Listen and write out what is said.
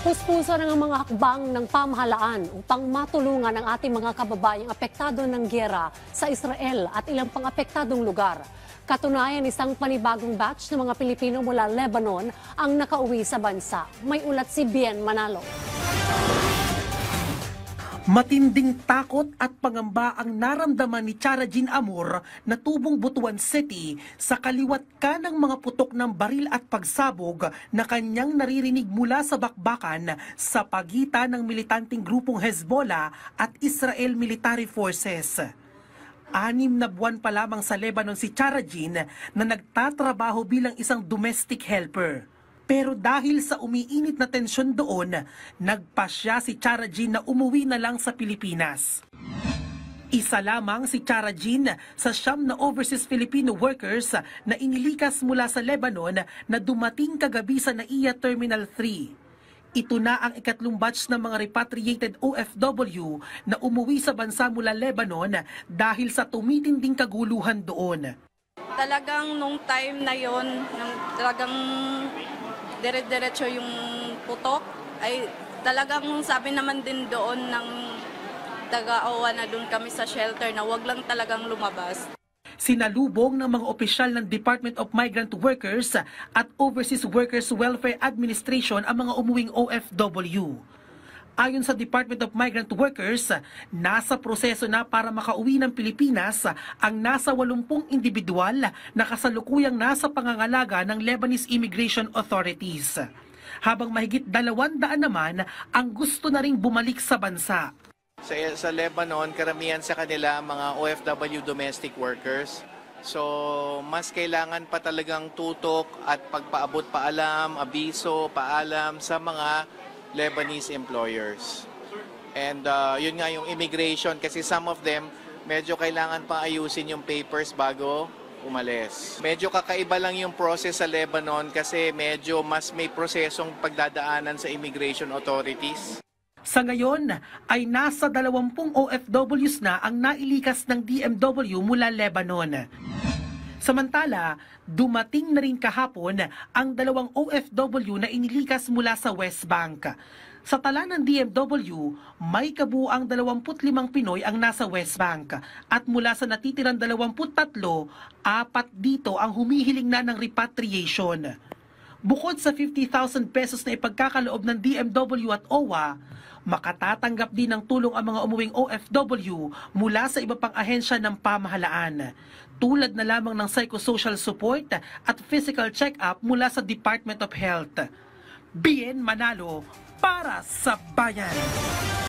Puspuso ng mga hakbang ng pamahalaan upang matulungan ang ating mga kababayang apektado ng giyera sa Israel at ilang pang-apektadong lugar. Katunayan, isang panibagong batch ng mga Pilipino mula Lebanon ang nakauwi sa bansa. May ulat si Bien Manalo. Matinding takot at pangamba ang naramdaman ni Chara Jean Amor na tubong Butuan City sa kaliwat kanang mga putok ng baril at pagsabog na kanyang naririnig mula sa bakbakan sa pagitan ng militanteng grupong Hezbollah at Israel Military Forces. 6 na buwan pa lamang sa Lebanon si Chara Jean na nagtatrabaho bilang isang domestic helper. Pero dahil sa umiinit na tensyon doon, nagpasya si Chara Jean na umuwi na lang sa Pilipinas. Isa lamang si Chara Jean sa 9 na overseas Filipino workers na inilikas mula sa Lebanon na dumating kagabi sa NAIA Terminal 3. Ito na ang ikatlong batch ng mga repatriated OFW na umuwi sa bansa mula Lebanon dahil sa tumitinding kaguluhan doon. Talagang nung time na yon, talagang dire-diretso yung putok, ay talagang sabi naman din doon ng taga-OWA na doon kami sa shelter na wag lang talagang lumabas. Sinalubong ng mga opisyal ng Department of Migrant Workers at Overseas Workers Welfare Administration ang mga umuwing OFW. Ayon sa Department of Migrant Workers, nasa proseso na para makauwi ng Pilipinas ang nasa 80 individual na kasalukuyang nasa pangangalaga ng Lebanese Immigration Authorities. Habang mahigit 200 naman ang gusto na ring bumalik sa bansa. Sa Lebanon, karamihan sa kanila mga OFW domestic workers. So, mas kailangan pa talagang tutok at pagpaabot paalam, abiso, paalam sa mga Lebanese employers. And yun nga yung immigration kasi some of them medyo kailangan pa ayusin yung papers bago umalis. Medyo kakaiba lang yung process sa Lebanon kasi medyo mas may prosesong pagdadaanan sa immigration authorities. Sa ngayon ay nasa 20 OFWs na ang nailikas ng DMW mula Lebanon. Samantala, dumating na rin kahapon ang 2 OFW na inilikas mula sa West Bank. Sa tala ng DMW, may kabuuang 25 Pinoy ang nasa West Bank at mula sa natitirang 23, 4 dito ang humihiling na ng repatriation. Bukod sa 50,000 pesos na ipagkakaloob ng DMW at OWA, makatatanggap din ng tulong ang mga umuwing OFW mula sa iba pang ahensya ng pamahalaan, tulad na lamang ng psychosocial support at physical check-up mula sa Department of Health. Bien Manalo para sa Bayan.